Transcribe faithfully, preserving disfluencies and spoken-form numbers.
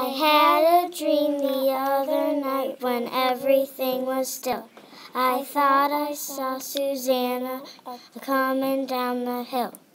had a dream the other night when everything was still. I thought I saw Susanna coming down the hill.